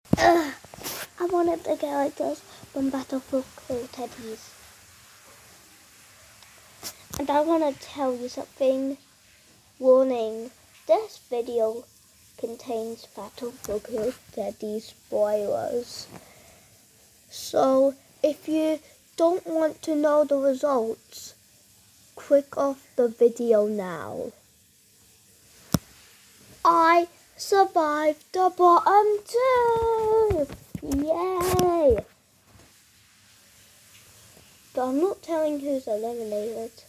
Ugh, I wanted the characters from Battlefield Teddies. And I want to tell you something. Warning, this video contains Battlefield Teddy spoilers. So, if you don't want to know the results, click off the video now. I survived the bottom 2! Yay! But I'm not telling who's eliminated.